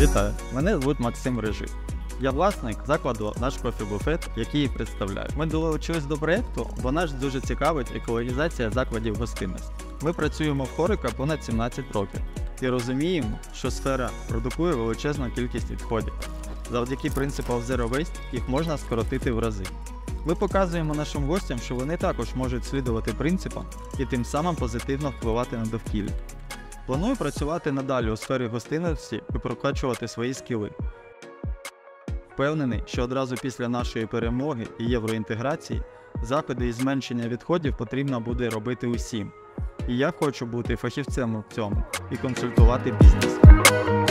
Вітаю! Мене звуть Максим Рижик. Я власник закладу «Наш кофе-буфет», який і представляю. Ми долучились до проєкту, бо нас дуже цікавить екологізація закладів гостинності. Ми працюємо в Хорико понад 17 років і розуміємо, що сфера продукує величезну кількість відходів. Завдяки принципам Zero Waste їх можна скоротити в рази. Ми показуємо нашим гостям, що вони також можуть слідувати принципам і тим самим позитивно впливати на довкілля. Планую працювати надалі у сфері гостинності і прокачувати свої скіли. Впевнений, що одразу після нашої перемоги і євроінтеграції заходи із зменшення відходів потрібно буде робити усім. І я хочу бути фахівцем у цьому і консультувати бізнес.